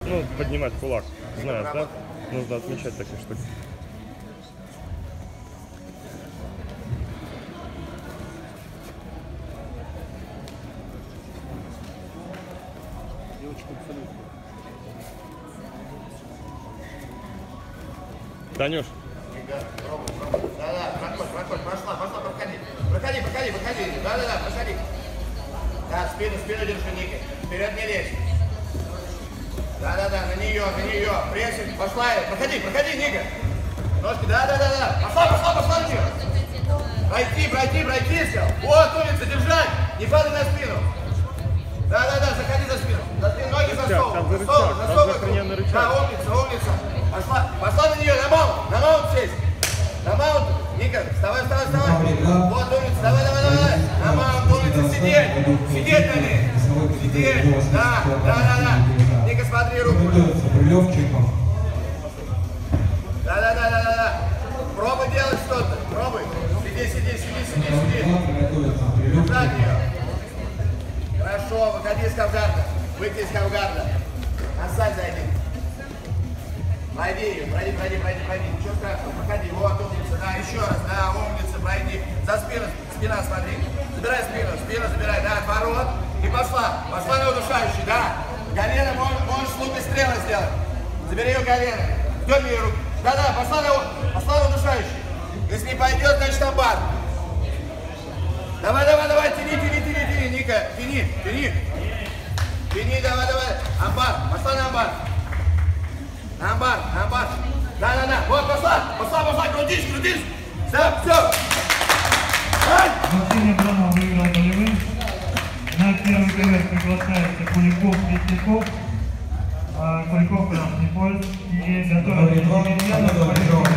Ну, поднимать кулак. Знаешь, да? Нужно отмечать такие штуки. Танюш. Да-да, проходь, пошла, проходи. Проходи. Да, проходи. Да, спину держи, Ника. Вперед не лезь. Да, на нее. Прессинг, пошла. Проходи, Ника. Ножки, да. Пошла на нее. Пройти все. Вот, улица, держать. Не падай на спину. Да, заходи за спину. Ноги засовывай. Да, умница. Пошла на нее, на маунт сесть. На маунт. Ника, вставай. Вот, умница, давай. На маунт, умница, сидеть на ней. Сидеть, да. Ника, смотри руку. Да. Пробуй делать что-то, пробуй. Сиди. Держать ее. Хорошо, выходи из кавгарда. Выйти из кавгарда. Назад зайди. Пройди ее, пройди. Ничего страшного, проходи. Вот, умница, да, еще раз, да, умница, пройди. За спину, спина смотри. Забирай спину забирай, да, отворот. И пошла на удушающий, да. Колено можешь лук и стрелы сделать. Забери ее колено. Дерни ее руку. Да, пошла на удушающий. Если не пойдет, значит амбар. Давай, тяни, Ника, тяни. Тяни, давай. Амбар, пошла на амбар. На амбар. Да. Вот, пошла, крутись. Все. Максим Андронов выиграл болевым. На первый КВ приглашается Куликов, Петляков. Куликов красный пояс. И готовится